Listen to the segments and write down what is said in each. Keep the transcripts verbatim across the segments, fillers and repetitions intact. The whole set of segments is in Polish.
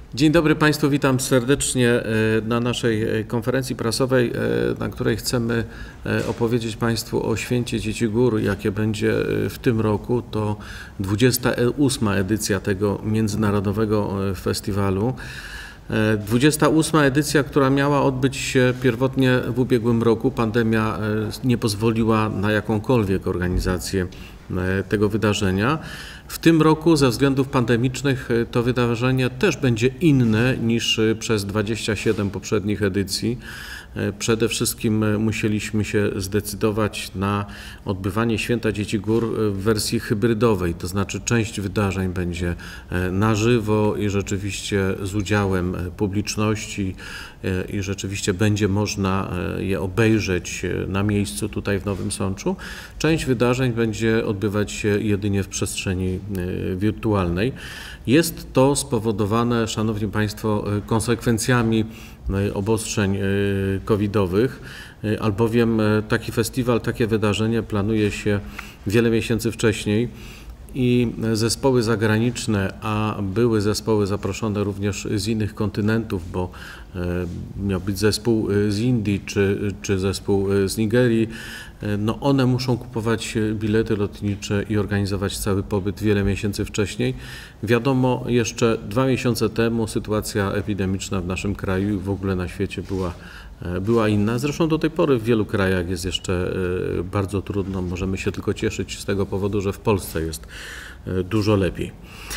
Dzień dobry Państwu, witam serdecznie na naszej konferencji prasowej, na której chcemy opowiedzieć Państwu o Święcie Dzieci Gór, jakie będzie w tym roku. To dwudziesta ósma edycja tego międzynarodowego festiwalu. dwudziesta ósma edycja, która miała odbyć się pierwotnie w ubiegłym roku. Pandemia nie pozwoliła na jakąkolwiek organizację tego wydarzenia. W tym roku ze względów pandemicznych to wydarzenie też będzie inne niż przez dwadzieścia siedem poprzednich edycji. Przede wszystkim musieliśmy się zdecydować na odbywanie Święta Dzieci Gór w wersji hybrydowej, to znaczy część wydarzeń będzie na żywo i rzeczywiście z udziałem publiczności i rzeczywiście będzie można je obejrzeć na miejscu tutaj w Nowym Sączu. Część wydarzeń będzie odbywać się jedynie w przestrzeni wirtualnej. Jest to spowodowane, Szanowni Państwo, konsekwencjami obostrzeń covidowych, albowiem taki festiwal, takie wydarzenie planuje się wiele miesięcy wcześniej i zespoły zagraniczne, a były zespoły zaproszone również z innych kontynentów, bo miał być zespół z Indii czy, czy zespół z Nigerii, no one muszą kupować bilety lotnicze i organizować cały pobyt wiele miesięcy wcześniej. Wiadomo, jeszcze dwa miesiące temu sytuacja epidemiczna w naszym kraju i w ogóle na świecie była, była inna. Zresztą do tej pory w wielu krajach jest jeszcze bardzo trudno. Możemy się tylko cieszyć z tego powodu, że w Polsce jest dużo lepiej.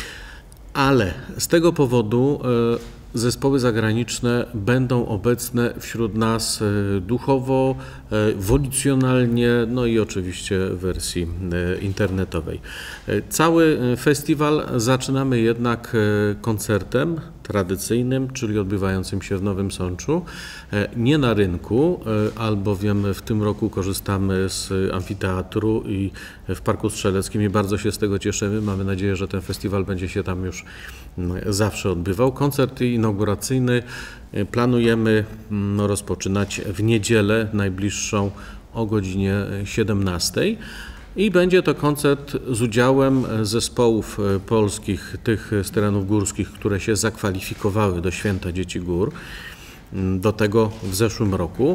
Ale z tego powodu zespoły zagraniczne będą obecne wśród nas duchowo, wolicjonalnie, no i oczywiście w wersji internetowej. Cały festiwal zaczynamy jednak koncertem tradycyjnym, czyli odbywającym się w Nowym Sączu, nie na rynku, albowiem w tym roku korzystamy z amfiteatru i w Parku Strzeleckim i bardzo się z tego cieszymy. Mamy nadzieję, że ten festiwal będzie się tam już zawsze odbywał. Koncert inauguracyjny planujemy rozpoczynać w niedzielę najbliższą o godzinie siedemnastej. I będzie to koncert z udziałem zespołów polskich, tych z terenów górskich, które się zakwalifikowały do Święta Dzieci Gór, do tego w zeszłym roku.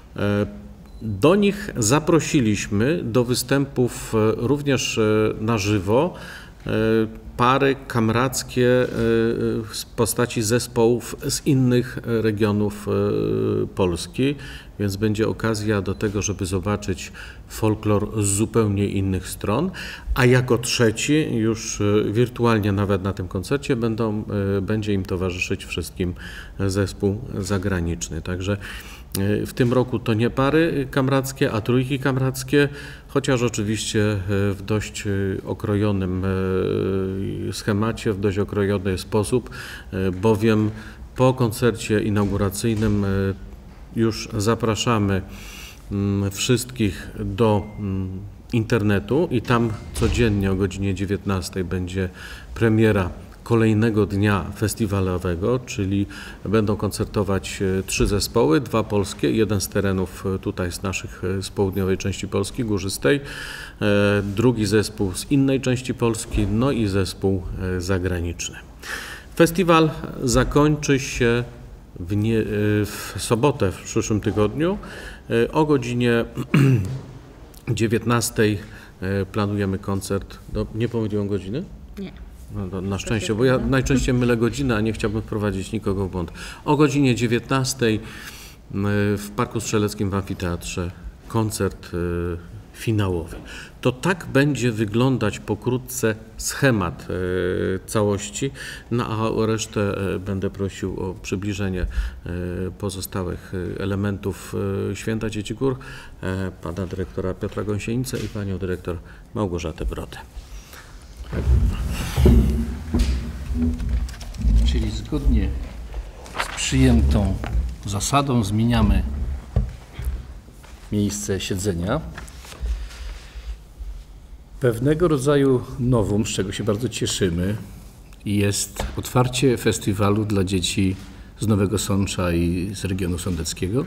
Do nich zaprosiliśmy do występów również na żywo pary kamrackie w postaci zespołów z innych regionów Polski, więc będzie okazja do tego, żeby zobaczyć folklor z zupełnie innych stron, a jako trzeci, już wirtualnie nawet na tym koncercie, będą, będzie im towarzyszyć wszystkim zespół zagraniczny. Także w tym roku to nie pary kamrackie, a trójki kamrackie, chociaż oczywiście w dość okrojonym schemacie, w dość okrojony sposób, bowiem po koncercie inauguracyjnym już zapraszamy wszystkich do internetu i tam codziennie o godzinie dziewiętnastej będzie premiera kolejnego dnia festiwalowego, czyli będą koncertować trzy zespoły, dwa polskie, jeden z terenów tutaj z naszych, z południowej części Polski, górzystej, drugi zespół z innej części Polski, no i zespół zagraniczny. Festiwal zakończy się w, nie, w sobotę w przyszłym tygodniu o godzinie dziewiętnastej planujemy koncert. No, nie pomyliłem godziny? Nie. No, na szczęście, bo ja najczęściej mylę godzinę, a nie chciałbym wprowadzić nikogo w błąd. O godzinie dziewiętnastej w Parku Strzeleckim w amfiteatrze koncert finałowy. To tak będzie wyglądać pokrótce schemat całości, no a o resztę będę prosił o przybliżenie pozostałych elementów Święta Dzieci Gór pana dyrektora Piotra Gąsienicę i panią dyrektor Małgorzatę Brodę. Czyli zgodnie z przyjętą zasadą zmieniamy miejsce siedzenia. Pewnego rodzaju nowum, z czego się bardzo cieszymy, jest otwarcie festiwalu dla dzieci z Nowego Sącza i z regionu sądeckiego,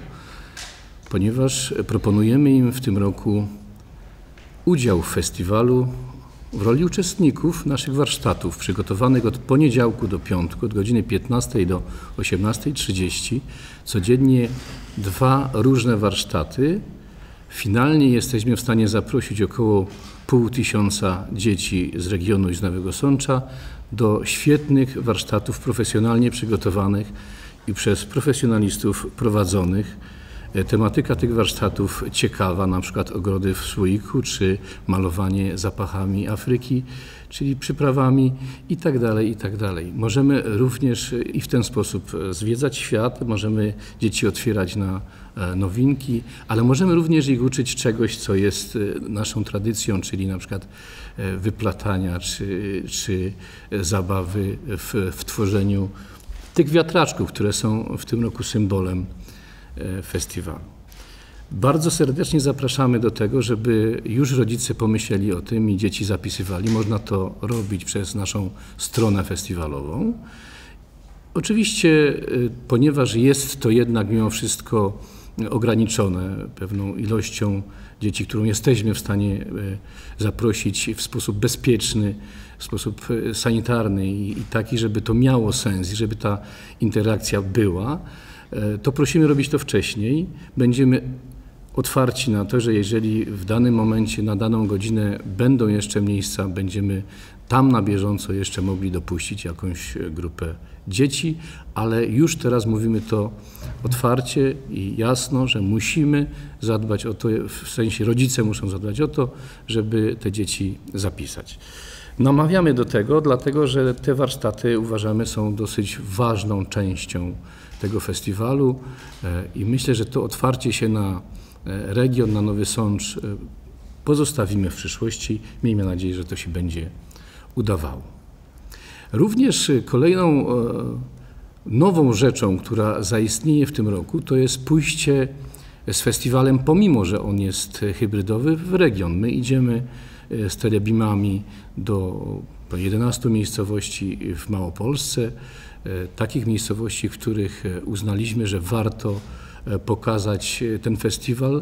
ponieważ proponujemy im w tym roku udział w festiwalu w roli uczestników naszych warsztatów przygotowanych od poniedziałku do piątku, od godziny piętnastej do osiemnastej trzydzieści, codziennie dwa różne warsztaty. Finalnie jesteśmy w stanie zaprosić około pół tysiąca dzieci z regionu i z Nowego Sącza do świetnych warsztatów profesjonalnie przygotowanych i przez profesjonalistów prowadzonych. Tematyka tych warsztatów ciekawa, na przykład ogrody w słoiku, czy malowanie zapachami Afryki, czyli przyprawami i tak dalej, i tak dalej. Możemy również i w ten sposób zwiedzać świat, możemy dzieci otwierać na nowinki, ale możemy również ich uczyć czegoś, co jest naszą tradycją, czyli na przykład wyplatania, czy, czy zabawy w, w tworzeniu tych wiatraczków, które są w tym roku symbolem festiwalu. Bardzo serdecznie zapraszamy do tego, żeby już rodzice pomyśleli o tym i dzieci zapisywali. Można to robić przez naszą stronę festiwalową. Oczywiście, ponieważ jest to jednak mimo wszystko ograniczone pewną ilością dzieci, którą jesteśmy w stanie zaprosić w sposób bezpieczny, w sposób sanitarny i taki, żeby to miało sens i żeby ta interakcja była, to prosimy robić to wcześniej. Będziemy otwarci na to, że jeżeli w danym momencie, na daną godzinę będą jeszcze miejsca, będziemy tam na bieżąco jeszcze mogli dopuścić jakąś grupę dzieci, ale już teraz mówimy to otwarcie i jasno, że musimy zadbać o to, w sensie rodzice muszą zadbać o to, żeby te dzieci zapisać. Namawiamy do tego, dlatego że te warsztaty, uważamy, są dosyć ważną częścią tego festiwalu i myślę, że to otwarcie się na region, na Nowy Sącz pozostawimy w przyszłości. Miejmy nadzieję, że to się będzie udawało. Również kolejną nową rzeczą, która zaistnieje w tym roku, to jest pójście z festiwalem, pomimo że on jest hybrydowy, w region. My idziemy z telebimami do jedenastu miejscowości w Małopolsce, takich miejscowości, w których uznaliśmy, że warto pokazać ten festiwal,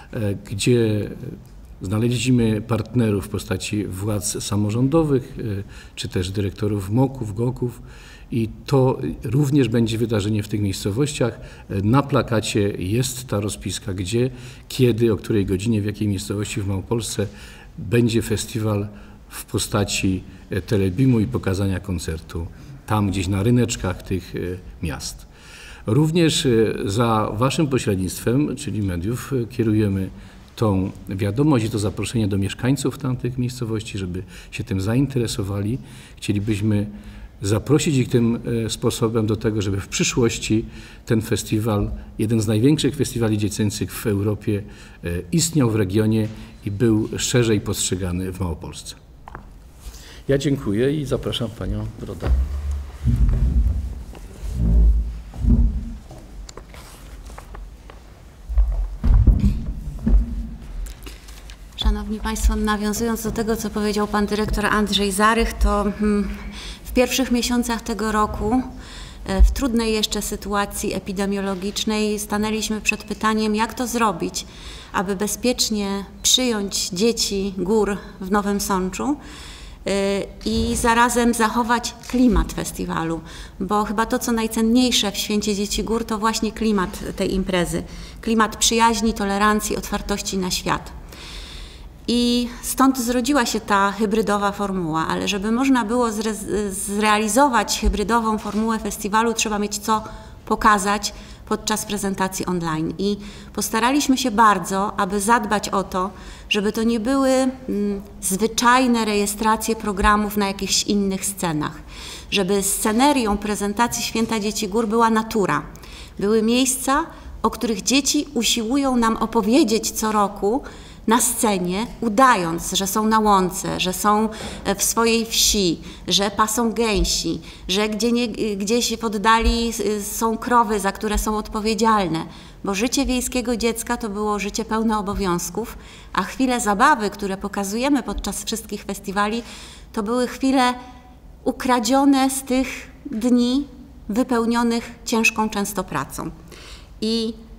gdzie znaleźliśmy partnerów w postaci władz samorządowych, czy też dyrektorów moków, goków i to również będzie wydarzenie w tych miejscowościach. Na plakacie jest ta rozpiska, gdzie, kiedy, o której godzinie, w jakiej miejscowości w Małopolsce będzie festiwal w postaci telebimu i pokazania koncertu tam gdzieś na ryneczkach tych miast. Również za waszym pośrednictwem, czyli mediów, kierujemy tą wiadomość i to zaproszenie do mieszkańców tamtych miejscowości, żeby się tym zainteresowali. Chcielibyśmy zaprosić ich tym sposobem do tego, żeby w przyszłości ten festiwal, jeden z największych festiwali dziecięcych w Europie, istniał w regionie i był szerzej postrzegany w Małopolsce. Ja dziękuję i zapraszam panią Brodę. Szanowni Państwo, nawiązując do tego, co powiedział Pan Dyrektor Andrzej Zarych, to w pierwszych miesiącach tego roku, w trudnej jeszcze sytuacji epidemiologicznej, stanęliśmy przed pytaniem, jak to zrobić, aby bezpiecznie przyjąć dzieci gór w Nowym Sączu i zarazem zachować klimat festiwalu, bo chyba to, co najcenniejsze w Święcie Dzieci Gór, to właśnie klimat tej imprezy. Klimat przyjaźni, tolerancji, otwartości na świat. I stąd zrodziła się ta hybrydowa formuła, ale żeby można było zre zrealizować hybrydową formułę festiwalu, trzeba mieć co pokazać podczas prezentacji online. I postaraliśmy się bardzo, aby zadbać o to, żeby to nie były mm, zwyczajne rejestracje programów na jakichś innych scenach, żeby scenerią prezentacji Święta Dzieci Gór była natura. Były miejsca, o których dzieci usiłują nam opowiedzieć co roku na scenie, udając, że są na łące, że są w swojej wsi, że pasą gęsi, że gdzie nie, gdzieś w oddali są krowy, za które są odpowiedzialne. Bo życie wiejskiego dziecka to było życie pełne obowiązków, a chwile zabawy, które pokazujemy podczas wszystkich festiwali, to były chwile ukradzione z tych dni wypełnionych ciężką często pracą. I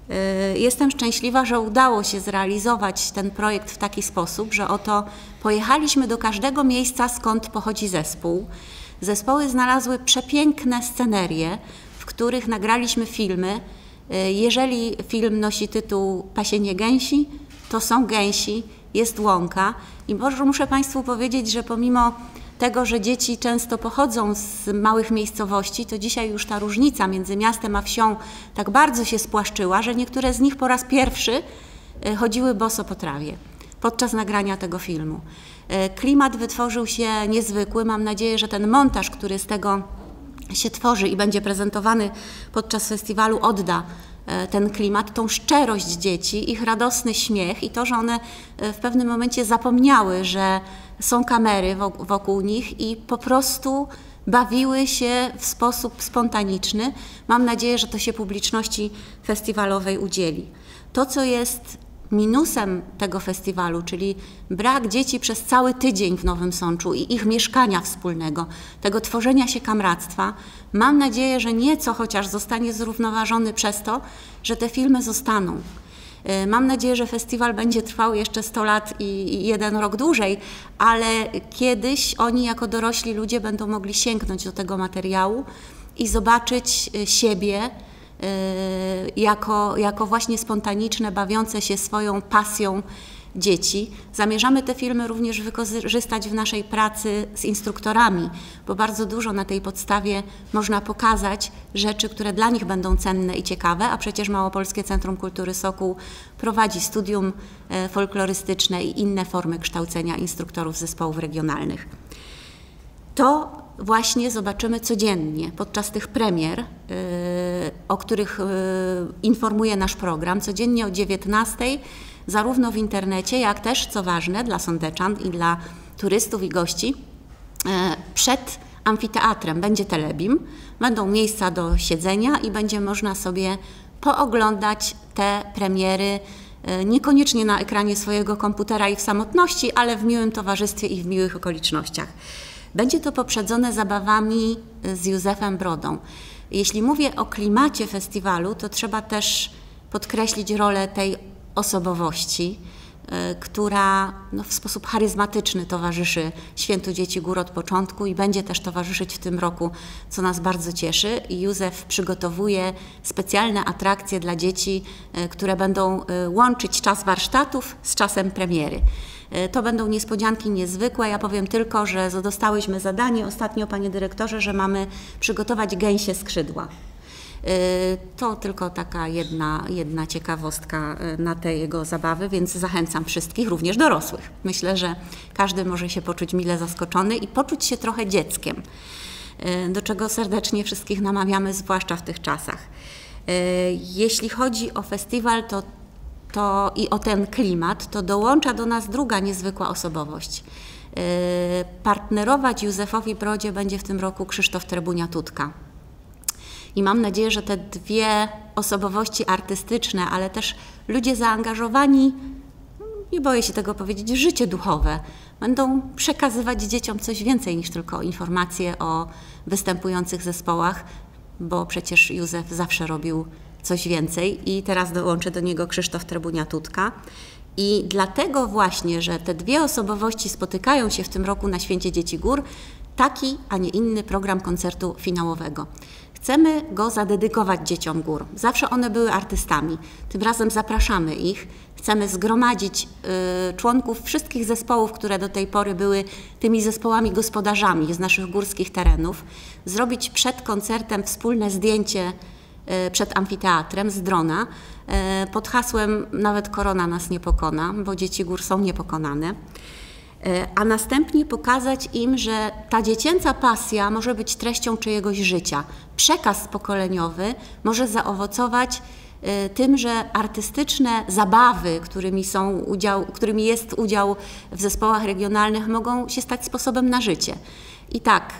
Jestem szczęśliwa, że udało się zrealizować ten projekt w taki sposób, że oto pojechaliśmy do każdego miejsca, skąd pochodzi zespół. Zespoły znalazły przepiękne scenerie, w których nagraliśmy filmy. Jeżeli film nosi tytuł Pasienie gęsi, to są gęsi, jest łąka. I może muszę Państwu powiedzieć, że pomimo tego, że dzieci często pochodzą z małych miejscowości, to dzisiaj już ta różnica między miastem a wsią tak bardzo się spłaszczyła, że niektóre z nich po raz pierwszy chodziły boso po trawie podczas nagrania tego filmu. Klimat wytworzył się niezwykły. Mam nadzieję, że ten montaż, który z tego się tworzy i będzie prezentowany podczas festiwalu, odda ten klimat, tą szczerość dzieci, ich radosny śmiech i to, że one w pewnym momencie zapomniały, że są kamery wokół nich i po prostu bawiły się w sposób spontaniczny. Mam nadzieję, że to się publiczności festiwalowej udzieli. To, co jest minusem tego festiwalu, czyli brak dzieci przez cały tydzień w Nowym Sączu i ich mieszkania wspólnego, tego tworzenia się kamractwa, mam nadzieję, że nieco chociaż zostanie zrównoważony przez to, że te filmy zostaną. Mam nadzieję, że festiwal będzie trwał jeszcze sto lat i jeden rok dłużej, ale kiedyś oni jako dorośli ludzie będą mogli sięgnąć do tego materiału i zobaczyć siebie jako, jako właśnie spontaniczne, bawiące się swoją pasją dzieci. Zamierzamy te filmy również wykorzystać w naszej pracy z instruktorami, bo bardzo dużo na tej podstawie można pokazać rzeczy, które dla nich będą cenne i ciekawe, a przecież Małopolskie Centrum Kultury Sokół prowadzi studium folklorystyczne i inne formy kształcenia instruktorów zespołów regionalnych. To właśnie zobaczymy codziennie podczas tych premier, o których informuje nasz program, codziennie o dziewiętnastej, zarówno w internecie, jak też, co ważne dla sądeczan i dla turystów i gości, przed amfiteatrem będzie telebim, będą miejsca do siedzenia i będzie można sobie pooglądać te premiery, niekoniecznie na ekranie swojego komputera i w samotności, ale w miłym towarzystwie i w miłych okolicznościach. Będzie to poprzedzone zabawami z Józefem Brodą. Jeśli mówię o klimacie festiwalu, to trzeba też podkreślić rolę tej osobowości, która no, w sposób charyzmatyczny towarzyszy Świętu Dzieci Gór od początku i będzie też towarzyszyć w tym roku, co nas bardzo cieszy. Józef przygotowuje specjalne atrakcje dla dzieci, które będą łączyć czas warsztatów z czasem premiery. To będą niespodzianki niezwykłe. Ja powiem tylko, że dostałyśmy zadanie ostatnio, panie dyrektorze, że mamy przygotować gęsie skrzydła. To tylko taka jedna, jedna ciekawostka na te jego zabawy, więc zachęcam wszystkich, również dorosłych. Myślę, że każdy może się poczuć mile zaskoczony i poczuć się trochę dzieckiem, do czego serdecznie wszystkich namawiamy, zwłaszcza w tych czasach. Jeśli chodzi o festiwal to, to i o ten klimat, to dołącza do nas druga niezwykła osobowość. Partnerować Józefowi Brodzie będzie w tym roku Krzysztof Trebunia-Tutka. I mam nadzieję, że te dwie osobowości artystyczne, ale też ludzie zaangażowani, nie boję się tego powiedzieć, w życie duchowe, będą przekazywać dzieciom coś więcej niż tylko informacje o występujących zespołach, bo przecież Józef zawsze robił coś więcej i teraz dołączy do niego Krzysztof Trebunia-Tutka. I dlatego właśnie, że te dwie osobowości spotykają się w tym roku na Święcie Dzieci Gór, taki, a nie inny program koncertu finałowego. Chcemy go zadedykować dzieciom gór. Zawsze one były artystami. Tym razem zapraszamy ich. Chcemy zgromadzić y, członków wszystkich zespołów, które do tej pory były tymi zespołami gospodarzami z naszych górskich terenów. Zrobić przed koncertem wspólne zdjęcie y, przed amfiteatrem z drona y, pod hasłem "Nawet korona nas nie pokona", bo dzieci gór są niepokonane. A następnie pokazać im, że ta dziecięca pasja może być treścią czyjegoś życia. Przekaz pokoleniowy może zaowocować tym, że artystyczne zabawy, którymi, są udział, którymi jest udział w zespołach regionalnych, mogą się stać sposobem na życie. I tak,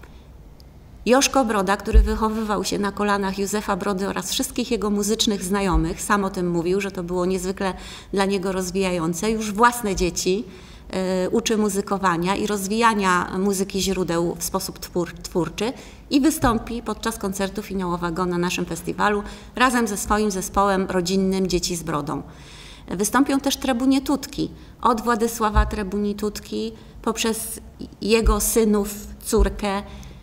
Joszko Broda, który wychowywał się na kolanach Józefa Brody oraz wszystkich jego muzycznych znajomych, sam o tym mówił, że to było niezwykle dla niego rozwijające, już własne dzieci uczy muzykowania i rozwijania muzyki źródeł w sposób twór, twórczy i wystąpi podczas koncertu finałowego na naszym festiwalu razem ze swoim zespołem rodzinnym Dzieci z Brodą. Wystąpią też Trebunietutki, od Władysława Trebunietutki poprzez jego synów, córkę,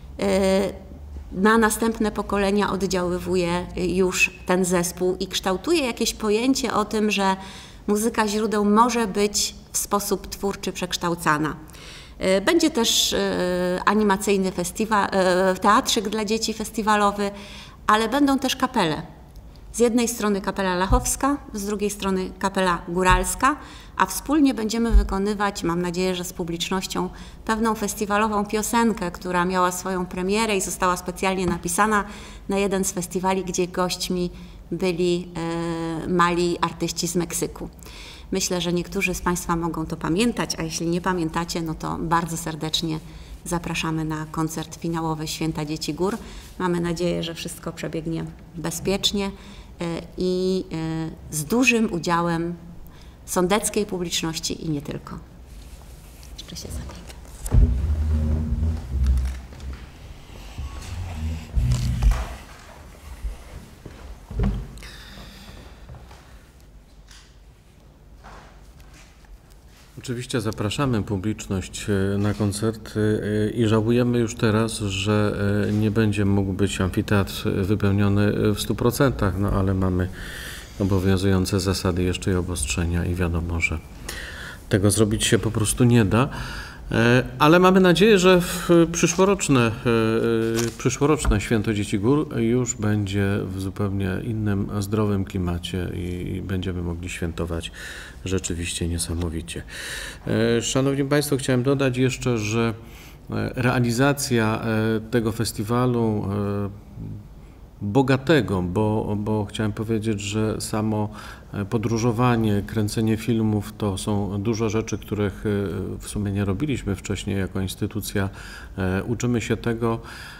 na następne pokolenia oddziaływuje już ten zespół i kształtuje jakieś pojęcie o tym, że muzyka źródeł może być w sposób twórczy przekształcana. Będzie też animacyjny festiwal, teatrzyk dla dzieci festiwalowy, ale będą też kapele. Z jednej strony kapela lachowska, z drugiej strony kapela góralska, a wspólnie będziemy wykonywać, mam nadzieję, że z publicznością, pewną festiwalową piosenkę, która miała swoją premierę i została specjalnie napisana na jeden z festiwali, gdzie gośćmi byli e, mali artyści z Meksyku. Myślę, że niektórzy z Państwa mogą to pamiętać, a jeśli nie pamiętacie, no to bardzo serdecznie zapraszamy na koncert finałowy Święta Dzieci Gór. Mamy nadzieję, że wszystko przebiegnie bezpiecznie i z dużym udziałem sądeckiej publiczności i nie tylko. Jeszcze się zabiegam. Oczywiście zapraszamy publiczność na koncert i żałujemy już teraz, że nie będzie mógł być amfiteatr wypełniony w stu procentach, no ale mamy obowiązujące zasady jeszcze i obostrzenia i wiadomo, że tego zrobić się po prostu nie da. Ale mamy nadzieję, że w przyszłoroczne, przyszłoroczne Święto Dzieci Gór już będzie w zupełnie innym, zdrowym klimacie i będziemy mogli świętować rzeczywiście niesamowicie. Szanowni Państwo, chciałem dodać jeszcze, że realizacja tego festiwalu bogatego, bo, bo chciałem powiedzieć, że samo podróżowanie, kręcenie filmów to są dużo rzeczy, których w sumie nie robiliśmy wcześniej jako instytucja. Uczymy się tego,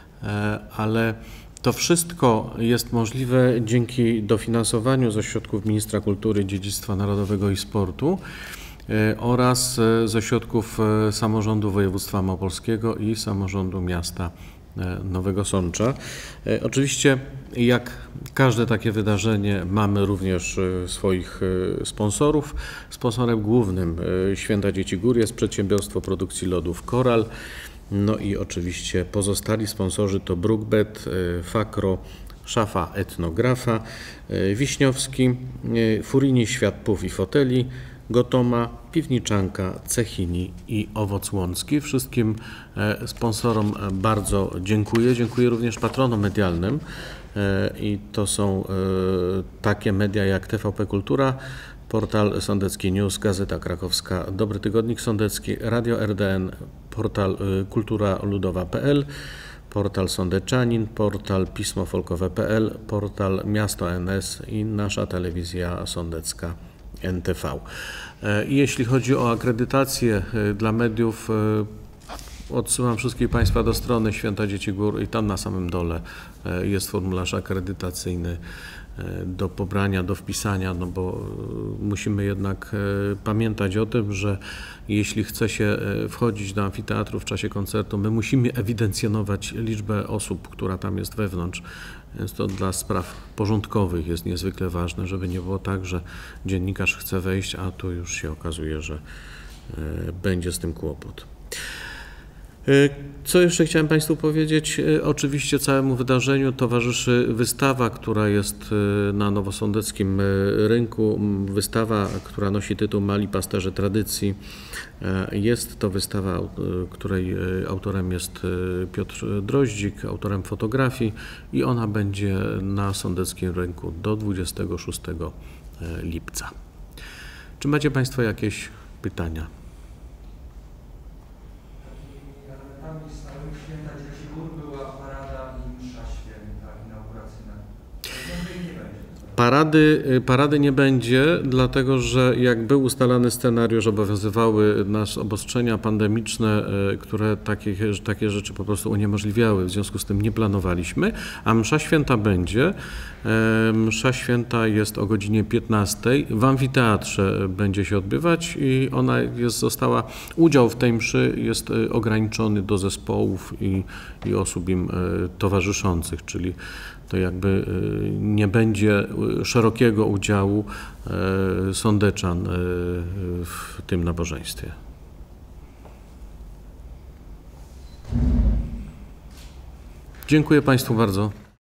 ale to wszystko jest możliwe dzięki dofinansowaniu ze środków Ministra Kultury, Dziedzictwa Narodowego i Sportu oraz ze środków samorządu województwa małopolskiego i samorządu miasta Nowego Sącza. Oczywiście jak każde takie wydarzenie mamy również swoich sponsorów. Sponsorem głównym Święta Dzieci Gór jest przedsiębiorstwo produkcji lodów Koral. No i oczywiście pozostali sponsorzy to Brookbet, Fakro, Szafa Etnografa, Wiśniowski, Furini Świat Pów i Foteli, Gotoma, Piwniczanka, Cechini i Owoc Łącki. Wszystkim sponsorom bardzo dziękuję. Dziękuję również patronom medialnym i to są takie media jak T V P Kultura, portal Sądecki News, Gazeta Krakowska, Dobry Tygodnik Sądecki, Radio R D N, portal kultura ludowa kropka p l, portal Sądeczanin, portal pismo folkowe kropka p l, portal Miasto N S i nasza telewizja sądecka N T V. I jeśli chodzi o akredytację dla mediów, odsyłam wszystkich Państwa do strony Święta Dzieci Gór i tam na samym dole jest formularz akredytacyjny do pobrania, do wpisania, no bo musimy jednak pamiętać o tym, że jeśli chce się wchodzić do amfiteatru w czasie koncertu, my musimy ewidencjonować liczbę osób, która tam jest wewnątrz. Więc to dla spraw porządkowych jest niezwykle ważne, żeby nie było tak, że dziennikarz chce wejść, a tu już się okazuje, że będzie z tym kłopot. Co jeszcze chciałem Państwu powiedzieć? Oczywiście całemu wydarzeniu towarzyszy wystawa, która jest na nowosądeckim rynku. Wystawa, która nosi tytuł Mali Pasterze Tradycji. Jest to wystawa, której autorem jest Piotr Droździk, autorem fotografii i ona będzie na sądeckim rynku do dwudziestego szóstego lipca. Czy macie Państwo jakieś pytania? Parady, parady nie będzie, dlatego że jak był ustalany scenariusz, obowiązywały nas obostrzenia pandemiczne, które takie, takie rzeczy po prostu uniemożliwiały, w związku z tym nie planowaliśmy, a msza święta będzie. Msza święta jest o godzinie piętnastej, w amfiteatrze będzie się odbywać i ona jest, została, udział w tej mszy jest ograniczony do zespołów i, i osób im towarzyszących, czyli to jakby nie będzie szerokiego udziału sądeczan w tym nabożeństwie. Dziękuję Państwu bardzo.